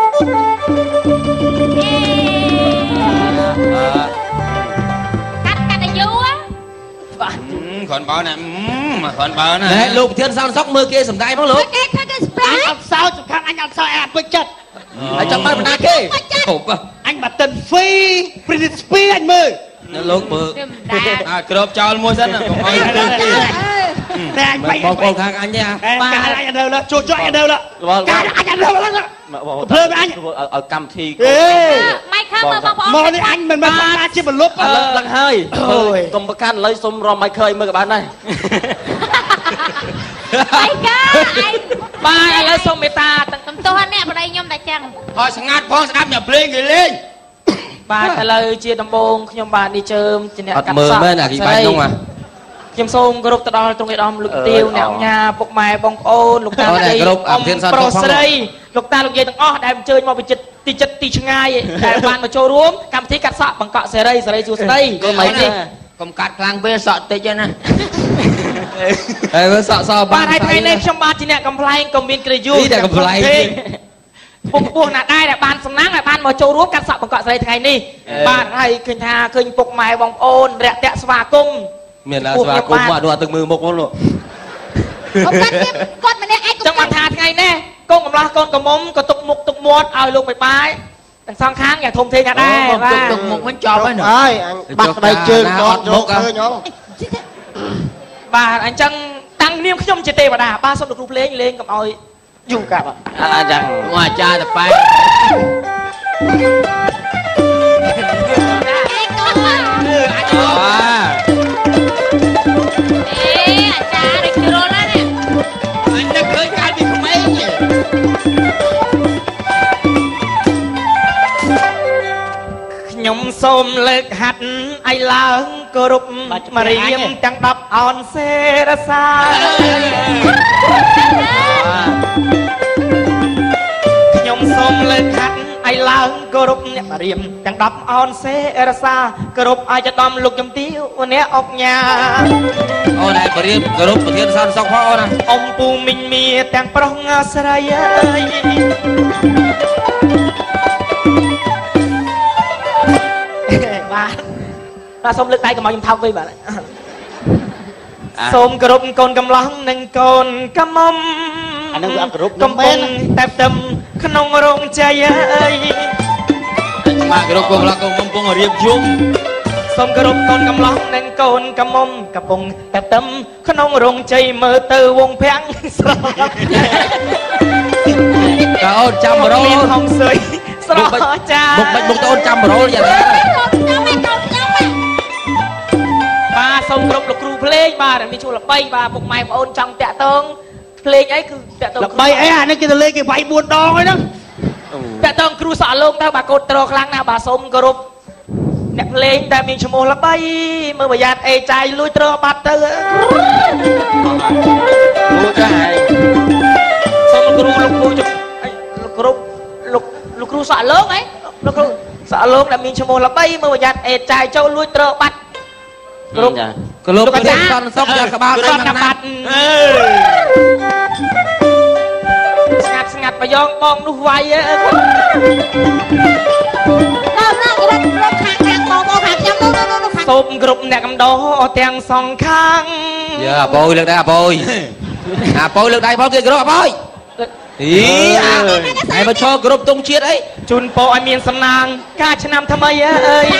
កាត់កាត់យូរបាទគ្រាន់បើណាគ្រាន់បើណាណែលោកប្រធានសន្តិសុខមើលគេសំដែងផងលោកគេធ្វើគេស្ពេអញអត់សោសំខាន់អញអត់សោអញអត់ពេញចិត្តហើយចាំបើបណ្ណាគេហូបអញបាត់តិនហ្វីព្រីនីស្ពីអញមើលនៅលោកមើលអាក្របចោលមួយសិនកុំឲ្យទៅគេតែអញបែកបងប្អូនខាងអញទេបាទអញអត់ទៅលើជួយជួយអញទៅលើកាអញអត់ទៅលើភ្លើអញឲ្យកម្មវិធីម៉ៃខើមើលបងប្អូនមកនេះអញមិនមែនបានជាបលុបឡើងហើយកុំប្រកាន់ឥឡូវសុំរំម៉ៃខើមើលក៏បានដែរម៉ៃខើអញបាទឥឡូវសុំមេត្តាតំទោះអ្នកប្តីខ្ញុំតែចឹងហើយស្ងាត់ផងស្ដាប់អ្នកភ្លេងគេលេងបាទឥឡូវជាដំបូងខ្ញុំបាទនេះជើមជាអ្នកកាត់សក់អត់មើលមែនអាគីបាញ់នោះមកខ្ញុំសូមគោរពទៅដល់ទ្រង់ឯកឧត្តមលោកទាវអ្នកអញ្ញាពុកម៉ែបងប្អូនលោកតាលោកយាយអ៊ំប្រុសស្រីលោកតាលោកយាយទាំងអស់ដែលអញ្ជើញមកពីចិត្តទីចិត្តទីឆ្ងាយដែលបានមកចូលរួមកម្មវិធីកាត់សក់បង្កក់សេរីសេរីសួស្ដីកុំនេះកុំកាត់ខ្លាំងពេកសក់តិចណាហើយមើលសក់សបាទហើយថ្ងៃនេះខ្ញុំបាទជាអ្នកកំ pl ែងក៏មានក្រយុអ្នកកំ pl ែងពុកពោះណាដែរដែលបានសំណាងដែលបានមកចូលរួមកាត់សក់បង្កក់ស្រីថ្ងៃនេះបាទហើយឃើញថាឃើញពុកម៉ែបងប្អូនរាក់តាក់ស្វាគមន៍មានឡាស្វាគមន៍មកដល់ទឹកមើលមុខមកលោកគាត់គាត់ម្នាក់ឯងចឹងបានថាថ្ងៃនេះកូនកំឡោះកូនកំមុំក៏ទុកមុខទុកមាត់ឲ្យលោកបិបាយទាំងសងខាងយ៉ាងធំធេងណាស់ដែរបាទទុកមុខវិញចប់ហើយហើយអញបាត់ដៃជើងគាត់យកឃើញហ៎បាទអញ្ចឹងតាំងនាមខ្ញុំជាទេវតាបាទសូមលោកគ្រូភ្លេងលេងកុំឲ្យយូរកាប់អញ្ចឹងអាចារ្យតប៉ែអេអាចារ្យដូចជ្រុលណានេះអញនឹកឃើញកាលពីក្មេងខ្ញុំសូមលើកហាត់ឲ្យឡើងគោរពមរៀមទាំងដប់អនសេរសាខ្ញុំសូមលើកហាត់ឲ្យឡើងគោរពអ្នកមរៀមទាំងដប់អនសេរសាគោរពឲ្យចដំលោកជំទាវអ្នកអុកញ៉ាអូនឯងមរៀមគោរពប្រធានសន្តិសុខផងអូនណាអ៊ំពូមីងមៀទាំងប្រុសស្រីអើយបាទបាទសូមលើកដៃកុំឲ្យខ្ញុំថោកវិញបាទសូមគោរពកូនកំឡោះនិងកូនកំមុំអានឹងវាអត់គោរពកំពុងតែផ្ទឹមក្នុងរោងជ័យអើយមកគោរពកូនកំឡោះកូនកំពុងរៀបយំសូមគោរពកូនកំឡោះនិងកូនកំមុំកំពុងតែផ្ទឹមក្នុងរោងជ័យមើលទៅវងភាំងស្រស់តើអូនចាំរោលហងសើយស្រស់ចាមុខមិនមុខតើអូនចាំរោលយ៉ាងណាបាទសូមគោរពលោកគ្រូភ្លេងបាទមានជួលល្បីបាទពុកម៉ែបងអូនចង់តាក់ទងភ្លេងអីគឺតាក់ទងល្បីអីអានេះគេទៅលេងគេវាយបួនដងហើយហ្នឹងតាក់ទងគ្រូសក់លោកទៅបាទកូនត្រខ្លាំងណាស់បាទសូមគោរពអ្នកភ្លេងតែមានឈ្មោះល្បីមើលប្រយ័ត្នអេចាយលួចត្របាត់ទៅលួចចាយសូមគ្រូលោកគ្រូលោកគ្រូលោកលោកគ្រូសក់លោកអីលោកគ្រូសក់លោកដែលមានឈ្មោះល្បីមើលប្រយ័ត្នអេចាយចូលលួចត្របាត់គ្រប់គ្រប់ប្រទេសសន្តិសុខយ៉ាងក្បាលគាត់ណាបាត់ស្ងាត់ស្ងាត់ប្រយ៉ងបងនោះវាយដល់ដល់គេរត់ខាងខាងបងបងខាងខ្ញុំនោះនោះនោះសូមគ្រប់អ្នកកំដរទាំងសងខាងយើអបយលើកដៃអបយអបយលើកដៃផងគេគ្រប់អបយអីអីមកឈរគ្រប់ទងជាតិអីជូនពរឲ្យមានសំណាងការឆ្នាំថ្មីអើយ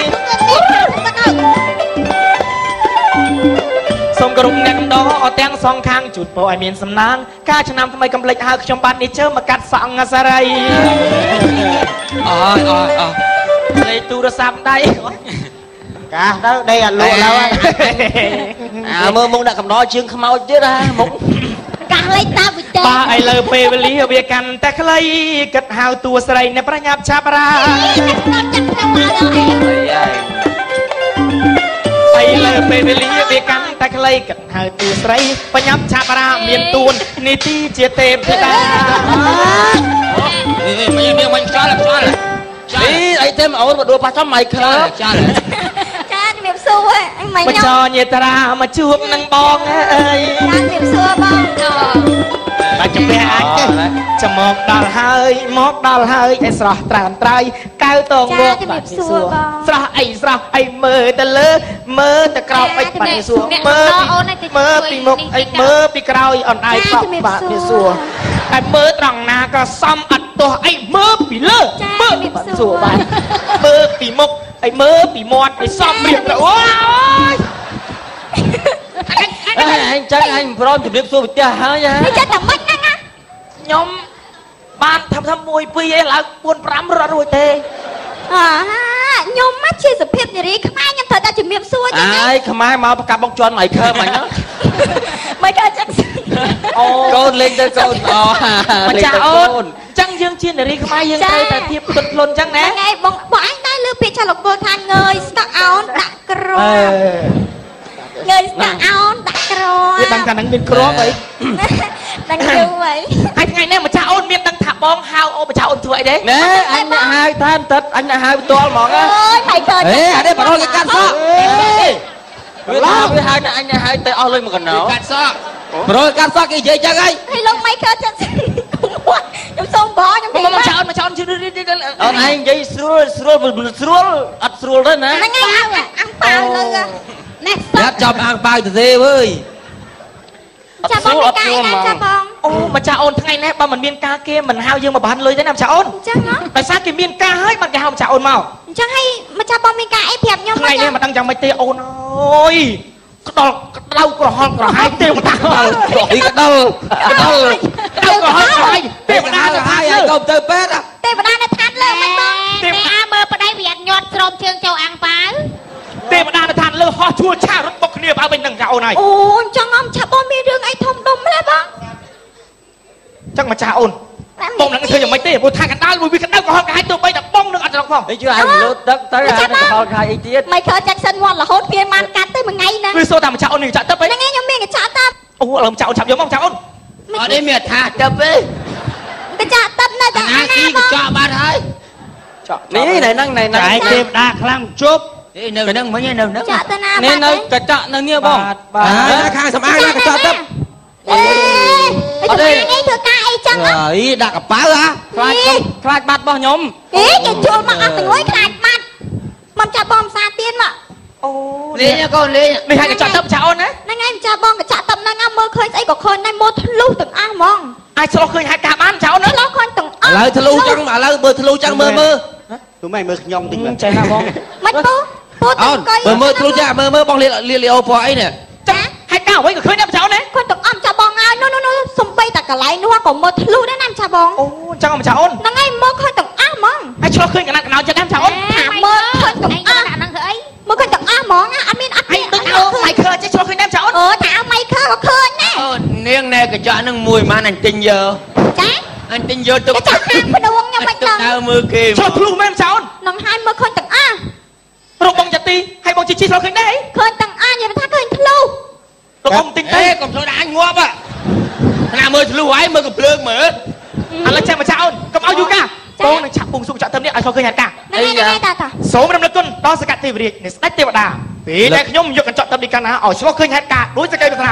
សូមគោរពអ្នកកំដរអត់ទាំងសងខាងជូនពរឲ្យមានសំណាងការឆ្នាំថ្មីកំភ្លេចហើយខ្ញុំបាទនេះជើមកកាត់សក់សារីអើយអើយអើលេខទូរស័ព្ទដៃកាសទៅដេកអត់លក់ឡើយអាមើលមុខដាក់កំដរជើងខ្មោចទៀតហ่าមុខកាសលេខតាវិទេបាទឥឡូវពេលវេលាវាកាន់តែខ្លីគិតហៅតួស្រីអ្នកប្រញាប់ឆាប់រាឥឡូវពេលវេលាវាកាន់តែខ្លីគិតហៅតួស្រីប្រញាប់ឆាប់រាមានទួននីតិជាទេពធីតាអេមិនមានមិនខ្យល់ខ្យល់ខ្យនេះអីទេអូនមកដួលប៉ះចំម៉ៃខើចាចាជំរាបសួរអញមិនមកចោញាតារាមកជួបនឹងបងអើយចាជំរាបសួរបងអូបាច់ជំនះអាចទេចាំមកដល់ហើយមកដល់ហើយឯស្រស់ត្រានត្រៃកៅតងវកបាត់សួរស្រស់អីស្រស់អីមើលទៅលើមើលទៅក្រោយបាច់បាត់សួរមើលមើលពីមុខអីមើលពីក្រោយអនឯងបោកបាត់សួរហើយមើលត្រង់ណាក៏សមអត់ទោះអីមើលពីលើមើលបាត់សួរបាទមើលពីមុខអីមើលពីមាត់អីសមរៀបទៅអូយអញចឹងអញព្រមជម្រាបសួរផ្ទះហើយហ៎នេះចិត្តតែមិនហ្នឹងណាខ្ញុំបានធ្វើធ្វើមួយពីរឯងឡើងbốn nămរត់រួចទេអើខ្ញុំមកជាសុភាពនារីខ្មែរខ្ញុំត្រូវតែជំរាបសួរចឹងអើយខ្មែរមកប្រកាប់បងជន់មិនខើមិនហ្នឹងមិនក៏ចឹងអូកូនលេងទៅកូនអូម្ចាស់អូនចឹងយើងជានារីខ្មែរយើងត្រូវតែធៀបទន់ភ្លន់ចឹងណាថ្ងៃបងបងអញដែរលើពាក្យចាលោកពលថាងើយស្កក់អោនដាក់ក្រងើយស្កក់អោនដាក់ក្រងវាដឹងថានឹងមានគ្រាប់អីដឹងយូរហើយហើយថ្ងៃនេះម្ចាស់អូនមានដឹងថាបងហៅអូម្ចាស់អូនធ្វើអីទេណែអញអ្នកហៅថាបន្តិចអញអ្នកហៅផ្ទាល់ហ្មងណាអូយមិនក៏អេអានេះបរោះគេកាត់សក់វាថាវាហៅអ្នកអញអ្នកហៅទៅអស់លុយមកកណោកាត់សក់បរោះកាត់សក់គេនិយាយចឹងហីហើយលោកមិនក៏ចឹងខ្ញុំសូមបងខ្ញុំមកម្ចាស់អូនម្ចាស់អូនជឿអូនឯងនិយាយស្រួលស្រួលស្រួលអត់ស្រួលទេណាហ្នឹងហើយអាំងប៉ាវលើណែយ៉ាត់ចាប់អាំងប៉ាវទៅទេអើយចាំបងកាយណាចាំបងអូម្ចាស់អូនថ្ងៃនេះបើមិនមានការគេមិនហៅយើងមកបានលុយទេណាម្ចាស់អូនអញ្ចឹងហ៎ដោយសារគេមានការហើយបានគេហៅម្ចាស់អូនមកអញ្ចឹងហើយម្ចាស់បងមានការអីប្រាប់ខ្ញុំថ្ងៃនេះមិនដឹងយ៉ាងម៉េចទេអូនអើយក្តល់ក្តៅក្រហល់ក្រហាយទេវតាក្តល់អីក្តល់ក្តល់ក្តៅក្រហល់ក្រហាយទេវតាទៅហើយឲ្យកុំទៅពេទ្យទេវតានៅឋានលើមិនបងទេវតាមើលប្តីវាអត់ញាត់ស្រោមជើងចូលអាំងប៉ាវទេវតានៅឋានលើហោះជួឆារត់បុកគ្នាបើវិញនឹងចាអូនហើយអូអញ្ចឹងអមឆាប់បងមានរឿងអីធំដុំទេបងចឹងម្ចាស់អូនបងនឹងធ្វើយ៉ាងម៉េចទេព្រោះថាកណ្ដាលមួយវាកណ្ដាលក្រហល់ក្រហាយទៅបីតែបងនឹងអត់ត្រង់ផងអីជឿឯងលើទឹកទៅអានឹងកហល់ខាយអីទៀតមិនខើចាក់សិនវត្តរហូតវាបានកាត់ទៅមួយថ្ងៃណាវាសួរថាម្ចាស់អូននឹងចាក់ទឹកអីហ្នឹងឯងខ្ញុំមានកញ្ចក់តាប់អូឥឡូវម្ចាស់អូនឆាប់យកមកម្ចាស់អូនអត់នេះមានថាទឹកទេកញ្ចក់តាប់នៅតែអាណាបងចកបាត់ហើយនេះណែហ្នឹងណែហ្នឹងតែទេវតាខ្លាំងជប់នេះនៅហ្នឹងមិញនៅហ្នឹងចាក់ទៅណានេះនៅកញ្ចក់នៅនេះបងខាងសម្អាងណាកញ្ចក់ទឹកអេអត់ទេអីធ្វើការអីចឹងហ៎អីដាក់កប៉ៅហ៎ខ្លាចខ្លាចបាត់របស់ខ្ញុំអេគេចូលមកអត់ទាំងមួយខ្លាចបាត់មកចាប់បងផ្សារទៀនមកអូលេងកូនលេងនេះហើយកញ្ចក់ទឹកម្ចាស់អូនណាហ្នឹងឯងចាប់បងកញ្ចក់តាប់ហ្នឹងមើលឃើញស្អីក៏ឃើញដែរមើលធ្លុះទាំងអស់ហ្មងអាចឆ្លោះឃើញហេតុការបានម្ចាស់អូនណាឆ្លោះឃើញទាំងអស់ឥឡូវធ្លុះចឹងឥឡូវមើលធ្លុះចឹងមើលមើលទូម៉ែមើលខ្ញុំតិចមើលចេះណាបងមិនពូពូទៅអូនអង្គុយមើលមើលធ្លុះចឹងមើលមើលបងលៀលលីអូពណ៌អីនេះចាហេតុការអ្វីក៏ឃើញដែរម្ចាស់អូនណាគាត់ទាំងអស់ចាប់បងហើយនោះនោះសំបីតែកន្លែងនោះក៏មើលធ្លុះដែរណាចាប់បងអូចឹងម្ចាស់អូនហ្នឹងឯងមើលឃើញទាំងអស់ហ្មងអាចឆ្លោះឃើញកណ្ដាលកណ្ដោចិត្តដែរម្ចាស់អូនថាមើលឃើញទាំងអស់ហ្នឹងធ្វើអីមើលឃើញទាំងអស់ហ្មងអត់មានអត់ហើមាយនដូចអូម៉ៃខើចេះឆ្លោះឃើញដែរម្ចាស់អូនអូថាម៉ៃខើក៏ឃើញដែរអូនាងណែកញ្ចក់ហ្នឹងមួយម៉ានអញទិញយកចាអញទិញយកទុកចាខាងភ្នួងខ្ញុំមិនដឹងដើមើលគេឆ្លោះធ្លុះមែនម្ចាស់អូននឹងហើយមើលឃើញទាំងអស់រកបងចាទីហើយបងជីជីឆ្លោះឃើញដែរឃើញទាំងអស់និយាយថាឃើញធ្លុះរកបងទិញទៅអេកុំធ្វើដល់អញងាប់ណាមើលធ្លុះហើយមើលកំភ្លើងមើលឥឡូវចាំម្ចាស់អូនកុំឲ្យយូរកាបងនឹងឆាប់ពុំសុកចាក់ទឹមនេះឲ្យឆ្លោះឃើញហេតុការហ្នឹងឯងតាតាសូមរំលឹកគុណដល់សកទេវរាជនៃស្ដេចទេវតាពេលដែលខ្ញុំយកកញ្ចក់ទឹកនេះកាលណាឲ្យឆ្លោះឃើញហេតុការដោយសក្តិប្រាថ្នា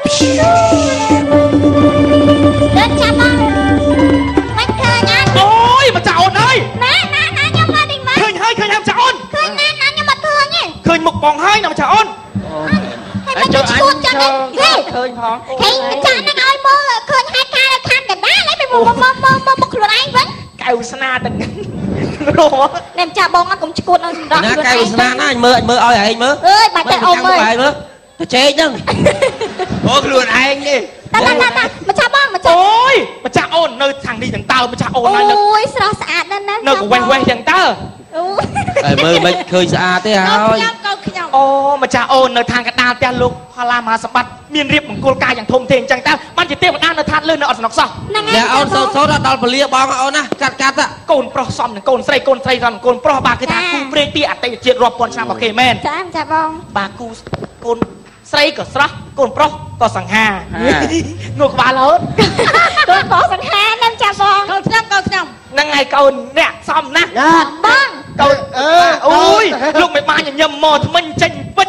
ដើរចាប់បងមិនឃើញអត់អូយម្ចាស់អូនអើយណាណាណាខ្ញុំមកទីមកឃើញហើយឃើញហើយម្ចាស់អូនឃើញណាណាខ្ញុំអត់ឃើញទេឃើញមុខបងហើយណាម្ចាស់អូនហើយមកជួយឈួតចឹងហេឃើញផងហេចាស់ហ្នឹងឲ្យមើលឃើញហេតុការណ៍ខាងកណ្ដាលហើយមើលមើលមើលមើលមកខ្លួនឯងវិញកៅស្នាទាំងរោនេះចាស់បងអត់កុំឈួតឲ្យសម្រាប់ណាកែវាស្នាណាអញមើលអញមើលឲ្យឯងមើលអើយបាច់តែអូនមើលមើលទៅជែកហ្នឹងអូខ្លួនឯងនេះតាតាតាមកចាប់បងមកចាប់អូយម្ចាស់អូននៅខាងនេះទាំងតើម្ចាស់អូនហើយអូយស្រស់ស្អាតណាស់ណានៅកវេះវេះទាំងតើអូតែមើលមិនឃើញស្អាតទេហើខ្ញុំយខ្ញុំកោខ្ញុំអូម្ចាស់អូននៅខាងកណ្ដាលផ្ទះលោកផល្លាមហាសម្បត្តិមានរៀបមង្គលការយ៉ាងធំធេងអញ្ចឹងតើបានជាទេវតានៅឋានលើនៅអត់ស្នុកសោះហ្នឹងអ្នកអូនសោតសោតដល់ពលាបងអូនណាកាត់កាត់កូនប្រុសសំនឹងកូនស្រីកូនស្រីសំនឹងកូនប្រុសបាទគឺថាគូព្រេងពីអតីតជាតិរាប់ពាន់ឆ្នាំមកគេមែនចាចាបងបាទគូកូនស្រីក៏ស្រស់កូនប្រុសក៏សង្ហាងក់ក្បាលរហូតកូនប្រុសសង្ហាណាស់ចាបងកូនខ្ញុំកូនខ្ញុំណนั่งไงกนเนี่ยซ้ำนะណាបងកូនអើអូយលោកមិនបានញញឹមមកថ្មិញចេញពិត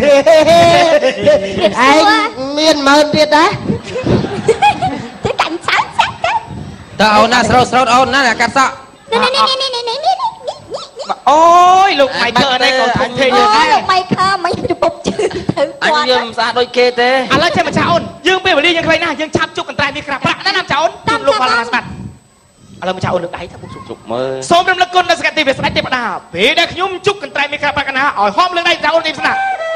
ឯងមានមើលទៀតដែរទៅកាញ់សើសាក់ទៅតើអូនណាស្រោតស្រោតអូនណាកាត់សក់នេះនេះនេះនេះនេះនេះអូយលោកម៉ៃឃើនេះក៏ធំធេងអូដែរលោកម៉ៃខើមិនទៅពុកជើងទៅអញគាត់យើងស្អាតដូចគេទេឥឡូវចេះមកចាអូនយើងពេលវេលាយើងខ្លីណាស់យើងឆាប់ជប់កន្ត្រៃនេះក្រាបប្រាក់ណាស់ណាចាអូនជប់លោកផលណាស្បាត់ឥឡូវមកចាអូនលើកដៃថាពុកជប់ជុកមើលសូមរំលឹកគុណដល់សក្តិវាស្ដេចទេវតាពេលដែលខ្ញុំជប់កន្ត្រៃនេះក្រាបប្រាក់ណាឲ្យហមលើកដៃចាអូននេះស្នា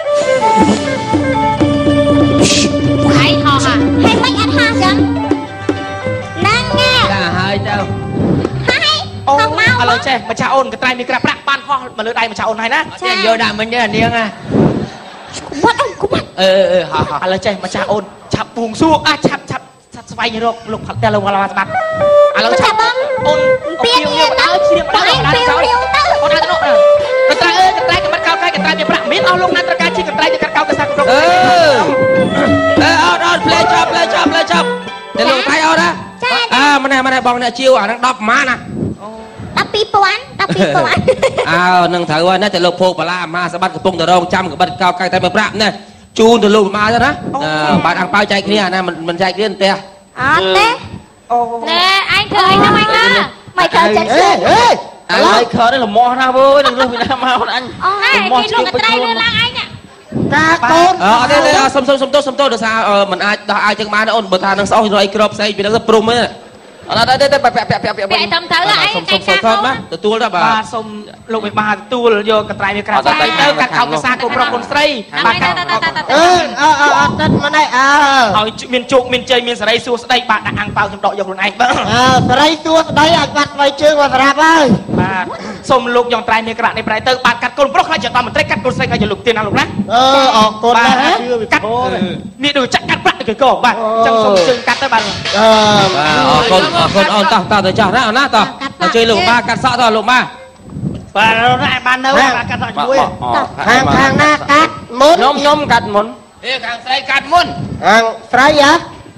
ហើយហោះហើយមិនអត់ហោះចឹងហ្នឹងចាហើយទៅហើយអូហោះមកឥឡូវចេះមកចាអូនកន្ត្រៃនេះក្រាបប្រាក់បានហោះមកលើកដៃមកចាអូនហើយណាយើងយកដាក់មិញទេនាងណាគុំអត់គុំអត់អឺអឺហោះហោះឥឡូវចេះមកចាអូនឆាប់ពួងសួរអាឆាប់ឆាប់ឆាប់ស្វែងរកលោកផាត់តែលោកវល់ស្បាត់ឥឡូវឆាប់អូនពៀននេះទៅឲ្យឈៀមដល់ដល់ដល់អូនដល់ទៅកន្ត្រៃអើយកន្ត្រៃកម្រិតកោតកាយកន្ត្រៃមានប្រាក់មានអស់លោកណាត្រូវការជិះកន្ត្រៃទៅកាត់កោតទៅសាគ្រប់អឺអឺអូនអូនផ្លែចប់ផ្លែចប់ផ្លែចប់តែលោកថៃអូនណាអើម៉ែម៉ែបងអ្នកជាវអាហ្នឹងដប់ប្រមាណណាដល់ពីរពាន់ដល់ពីរពាន់អើនឹងត្រូវហើយណាតែលោកភោគបាឡាអាម៉ាសបាត់កំពុងតែរងចាំក្បិតកោកកាយតែមួយប្រាក់ណាជូនទៅលោកម៉ាទៅណាបាទអង្គប៉ៅចែកគ្នាណាមិនមិនចែកគ្នាទេអត់ទេអូណែអញធ្វើអីណាមិនខើមិនខើចិត្តអេសួរអេអើយខើនេះលំមាស់ណាវើយនឹងរស់ពីណាមកអញអូហើយគេលោកកត្រៃលឿនឡើងអញការកូនអត់ទេសុំសុំសុំទោសសុំទោសដោយសារមិនអាចដោះអាចចឹងបានអូនបើថានឹងស្អុយរយក្របផ្សេងពីនឹងទៅព្រំទេអត់ទេទេពាក់ពាក់ពាក់ពាក់ពាក់ពាក់តាមទៅអីសុំឯសុំងសុំកាថតណាទទួលទៅបាទបាទសូមលោកវិបាទទួលយកកន្ត្រៃវាក្រាបទៅកាត់កោតទៅសាកូនប្រុសកូនស្រីបាទកាត់អឺអើអើអត់តិតមកនេះអើឲ្យមានជោគមានជ័យមានសេរីសួស្ដីបាទដាក់អាំងប៉ៅខ្ញុំដកយកខ្លួនឯងបាទអើសេរីទួស្ដីឲ្យបាត់បីជើងមកស្រាប់ហើយបាទសូមលោកយ៉ាងត្រៃនេះក្រាក់នេះប្រៃទៅបាទកាត់កូនប្រុសខ្លាចជាដល់មន្ត្រីកាត់កូនស្រីខ្លាចជាលោកទៀនណាលោកណាអឺអរគុណណាស់កាត់នេះដូចចាក់កាត់ប្រាក់ទៅកោបាទចឹងសូមជើងកាត់ទៅបាទអឺអរគុណអរគុណអូនតោះតោះទៅចាស់ណាអូនណាតោះទៅជួយលោកម៉ាកាត់សក់តោះលោកម៉ាបាទណាបាននៅបាទកាត់សក់ជួយខាងខាងណាកាត់មុនខ្ញុំខ្ញុំកាត់មុនអេខាងស្រីកាត់មុនខាងស្រីហ៎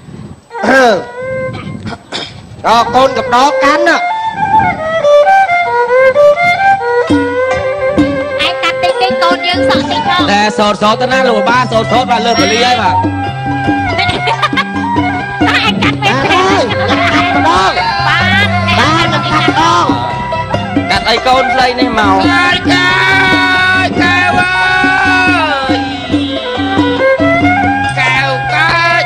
អរកូនកំដរកាន់ណាឯងកាត់តិចតិចកូនយើងសក់តិចផងតែសោតសោតទៅណាលោកបាសោតសោតបាទលើបលីហើយបាទឯងកាត់មិនបានទេហើយកាត់ម្ដងបានបាននឹងកាត់ម្ដងកាត់អីកូនស្រីនេះមកកាយកាយកែវអើយកែវកាយ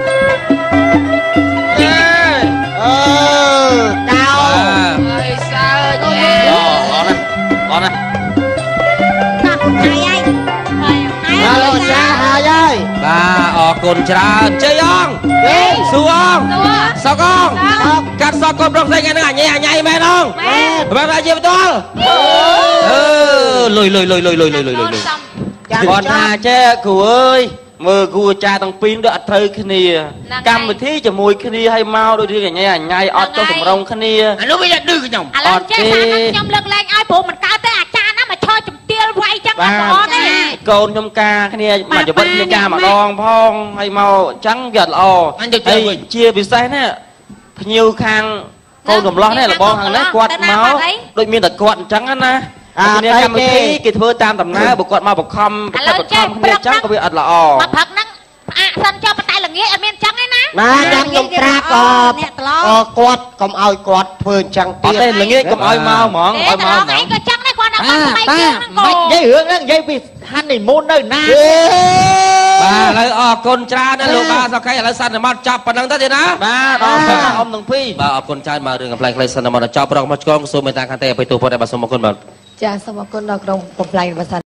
អេអឺកៅអើយសើចអូអត់ណាអត់ណាកាត់ហើយហើយហើយអើលោកចាហើយហើយបាទអរគុណច្រើនជ័យអងហេសួរអងសកអងកាត់សក់កូនប្រុសស្រីថ្ងៃនេះអញអញៃមែនអងម៉ែបាទជាបន្តអឺលុយលុយលុយលុយលុយលុយលុយលុយគាត់ថាចេះគ្រូអើយមើលគ្រូអាចារ្យទាំងពីរដូចអត់ត្រូវគ្នាកម្មវិធីជាមួយគ្នាឲ្យមកដូចរឿងអញអញៃអត់ចុះតម្រង់គ្នាអានោះវាឌឺខ្ញុំឥឡូវចេះថាខ្ញុំលើកលែងឲ្យព្រោះមិនកើតទេអាចារ្យណាមកឈរជំទាវវាយចឹងអត់ល្អទេកូនខ្ញុំការគ្នាមកជីវិតគ្នាការម្ដងផងហើយមកអញ្ចឹងវាអត់ល្អហើយជាពិសេសណាភ្ញៀវខាងកូនកំឡោះនេះលបងខាងនេះគាត់មកដូចមានតែគាត់អញ្ចឹងណាអាកម្មវិធីគេធ្វើតាមដំណើរបើគាត់មកបខំបខំបខំគ្នាអញ្ចឹងក៏វាអត់ល្អមកព្រឹកហ្នឹងផ្អាកសិនចុះប៉ុន្តែល្ងាចអត់មានចឹងទេណាណាចាំខ្ញុំប្រាប់អអគាត់កុំឲ្យគាត់ធ្វើអញ្ចឹងអទៀត់តទេល្ងាចកុំឲ្យមកហ្មងអេឲ្យតមកឡងហ្មឯងងក៏ចឹងដែរគាត់ថាគាត់ស្បែកជើងហ្នឹងកូននិយាយរឿងហ្នឹងនិយាយពីហាន់នីមូននៅណាបាទឥឡូវអរគុណច្រើនណាលោកបាទសកៃឥឡូវសន្និមត់ចប់ប៉ុណ្ណឹងទៅទេណាបាទដល់ទៅអ៊ំទាំងពីរបាទអរគុណច្រើនមករឿងកំ pl ែង play សន្និមត់ចប់ប្រងមកឆ្កងសូមមេត្តាខន្តីអភ័យទោសផងដែរបាទសូមអរគុណបាទចាសូមអរគុណដល់ក្រុមកំ pl ែងរបស់